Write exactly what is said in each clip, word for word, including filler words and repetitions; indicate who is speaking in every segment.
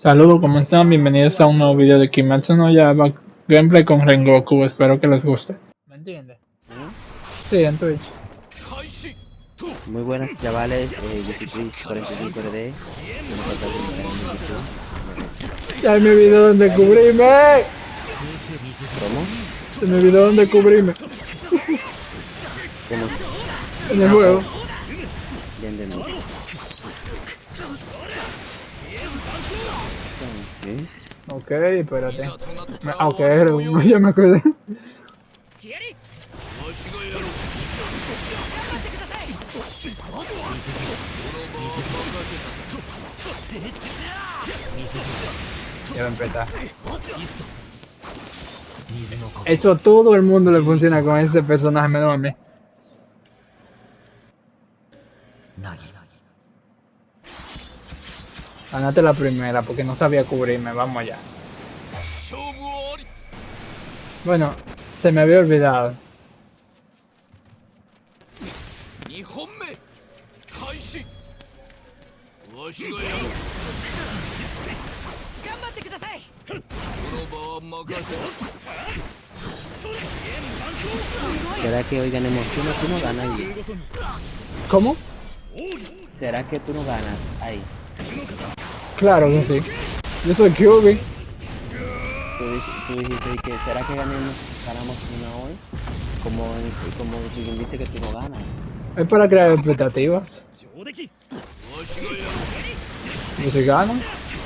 Speaker 1: Saludos, ¿cómo están? Bienvenidos a un nuevo video de Kimetsu no Yaiba gameplay con Rengoku, espero que les guste. ¿Me entiendes?
Speaker 2: ¿Mm?
Speaker 1: Sí, en Twitch.
Speaker 2: Muy buenas chavales, eh, yo soy Chris cuarenta y cinco R D. Me encanta que me vean en YouTube.
Speaker 1: Ya me olvidó dónde cubrirme.
Speaker 2: ¿Cómo?
Speaker 1: Se me olvidó dónde cubrirme.
Speaker 2: ¿Cómo?
Speaker 1: En el juego.
Speaker 2: Ya entendí. Entonces,
Speaker 1: Ok, espérate. Me, ah, ok, ya me acordé. Ya va a empezar. Eso a todo el mundo le funciona con ese personaje, menos a mí. Ganaste la primera porque no sabía cubrirme, vamos allá. Bueno, se me había olvidado.
Speaker 2: ¿será que hoy ganemos? ¿Tú no, tú no ganas ahí?
Speaker 1: ¿Cómo?
Speaker 2: ¿Será que tú no ganas ahí?
Speaker 1: Claro que sí. Yo soy Kyuubi.
Speaker 2: Tú, dices- tú dijiste que ¿será que ganemos, ganamos una hoy? Como, como quien dice que tú no ganas.
Speaker 1: Es para crear expectativas. Yo si gano.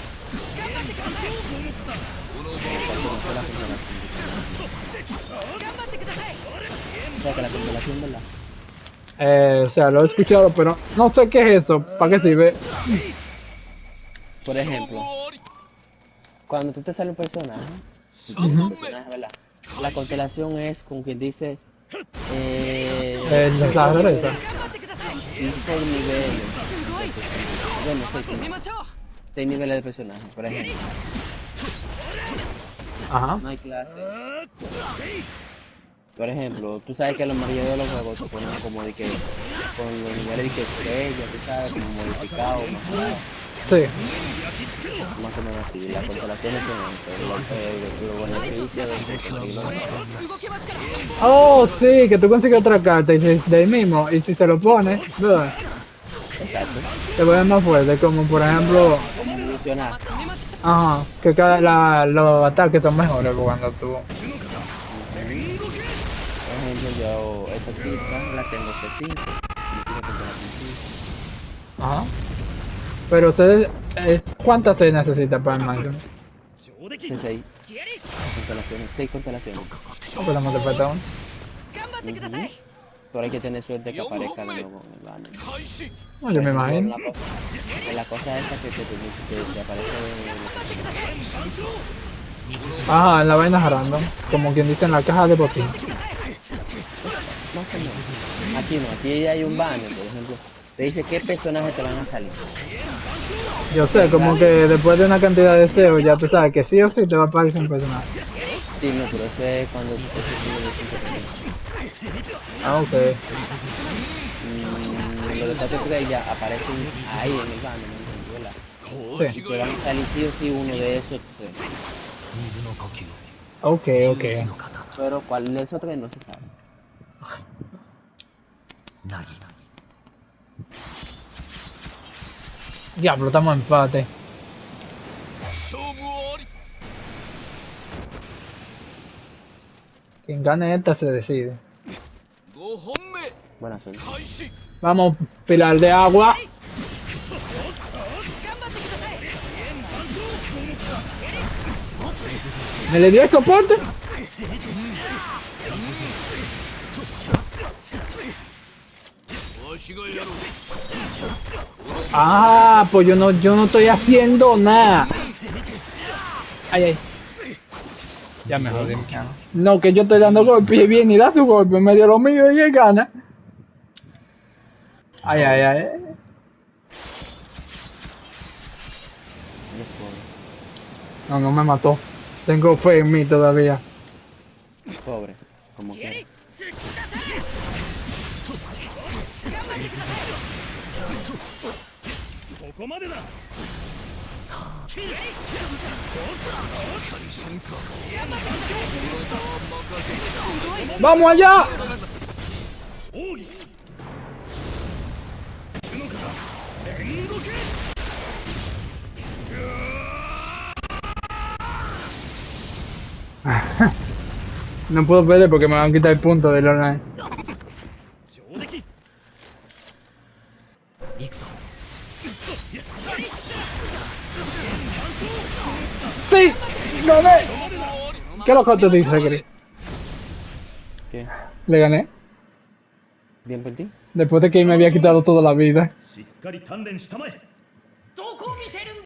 Speaker 2: O sea que la constelación, ¿verdad?
Speaker 1: Eh, o sea, lo he escuchado, pero no sé qué es eso. ¿Para qué sirve?
Speaker 2: Por ejemplo, cuando tú te sale un personaje,
Speaker 1: Ujú.
Speaker 2: personaje, ¿verdad? La constelación es con quien dice eh,
Speaker 1: Eh, la derecha.
Speaker 2: cinco niveles. Bueno, seis, seis niveles de personaje, por ejemplo.
Speaker 1: Ajá.
Speaker 2: No hay clase. Por ejemplo, tú sabes que la mayoría de los juegos te ponen como de que con los niveles de que estrella, tú sabes, como modificado, mejorado.
Speaker 1: Sí.
Speaker 2: Más o menos así, las constelaciones son los beneficios de
Speaker 1: Oh, sí, que tú consigues otra carta y si, de ahí mismo. Y si se lo pones, ¿verdad?
Speaker 2: exacto,
Speaker 1: Te vuelve más fuerte. Como por ejemplo,
Speaker 2: como evolucionar.
Speaker 1: ajá, que cada la, los ataques son mejores cuando tú.
Speaker 2: Por ejemplo, yo esta cifra la tengo C cinco,
Speaker 1: Ajá. Pero ustedes, eh, ¿cuántas se necesita para el máximo?
Speaker 2: C seis constelaciones, seis constelaciones.
Speaker 1: No podemos despertar uno.
Speaker 2: Ujú. Pero hay que tener suerte que aparezca de nuevo en el banner.
Speaker 1: No, yo me
Speaker 2: Por ejemplo,
Speaker 1: imagino.
Speaker 2: La cosa, la cosa esa que te, que te aparece en
Speaker 1: Ajá, en la vaina random. Como quien dice en la caja de botín.
Speaker 2: más o menos. Aquí no, aquí hay un banner, por ejemplo. Te dice qué personajes te van a salir.
Speaker 1: Yo sé, como que después de una cantidad de deseos, ya tú sabes que sí o sí te va a aparecer un personaje.
Speaker 2: Sí, no, pero eso es cuando tú te de cinco personajes.
Speaker 1: Ah, ok.
Speaker 2: Mm, los de Tato Play ya aparecen ahí en el banner, ¿no? ¿Verdad?
Speaker 1: Sí.
Speaker 2: Y te van a salir sí o sí uno de esos tres.
Speaker 1: Ok, ok.
Speaker 2: Pero cuál de esos tres no se sabe.
Speaker 1: Diablo, estamos en empate. Quien gane esta se decide.
Speaker 2: Buena suerte.
Speaker 1: Vamos, pilar de agua. ¿Me le dio el soporte? Ah, pues yo no, yo no estoy haciendo nada. Ay, ay. Ya me jodí. No, que yo estoy dando golpe y viene y da su golpe, me dio lo mío y él gana. Ay, ay, ay.
Speaker 2: Eres pobre.
Speaker 1: No, no me mató. Tengo fe en mí todavía.
Speaker 2: Pobre, como que.
Speaker 1: ¡Vamos allá! No puedo perder porque me van a quitar el punto del online. ¡Sí! ¡Gané! ¿Qué loco te dice, Chris?
Speaker 2: ¿Qué?
Speaker 1: Le gané.
Speaker 2: ¿Bien por ti?
Speaker 1: Después de que me había quitado toda la vida.